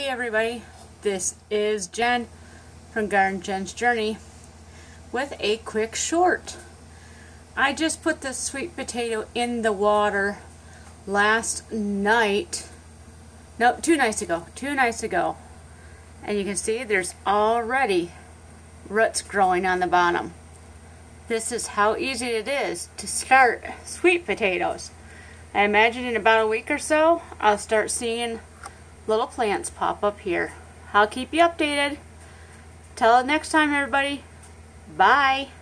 everybody, this is Jen from Garden Jen's Journey with a quick short. I just put the sweet potato in the water last night, no, 2 nights ago, and you can see there's already roots growing on the bottom. This is how easy it is to start sweet potatoes. I imagine in about a week or so I'll start seeing little plants pop up here. I'll keep you updated. Till next time, everybody. Bye.